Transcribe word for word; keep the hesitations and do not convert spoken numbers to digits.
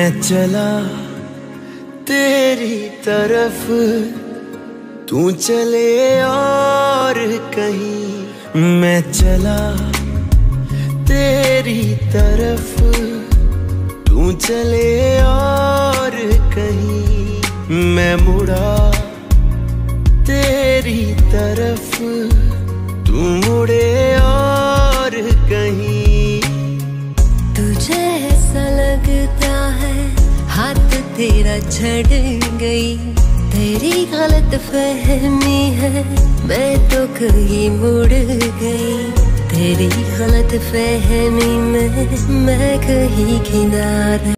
मैं चला तेरी तरफ, तू चले और कहीं। मैं चला तेरी तरफ, तू चले और कहीं। मैं मुड़ा तेरी तरफ, तू मुड़े और कहीं। तुझे ऐसा लगता है हाथ तेरा छड़ गई, तेरी गलत फहमी है, मैं तो कहीं मुड़ गई। तेरी गलत फहमी में मैं कहीं किनारे